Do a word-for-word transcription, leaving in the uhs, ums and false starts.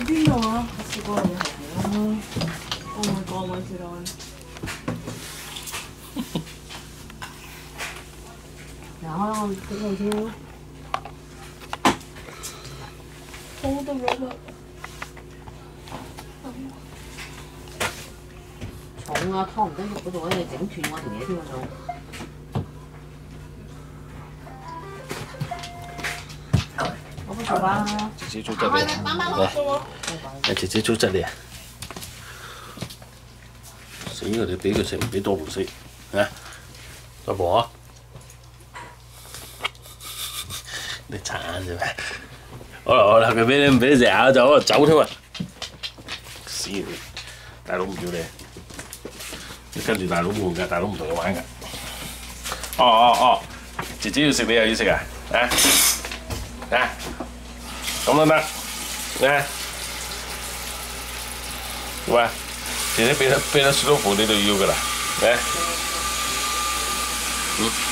喺邊度啊？試過你係啦。Oh my god，我知道。然後這個就好多肉了。重啊，拖唔得肉嗰度，你整斷我條嘢添啊仲。我不做吧。 姐姐做这里，来，姐姐做这里。死佢哋俾佢食，唔俾多唔食，啊，老婆，你慘啫咩？好啦好啦，佢俾你唔俾你食啊，就走添啊！死你，大佬唔要你，你跟住大佬換㗎，大佬唔同你玩㗎。哦哦哦，姐姐要食你又要食啊？啊啊！咁都得，啊，喂，姐姐俾得俾得雪糕盤你就要㗎啦，嚟，嗯。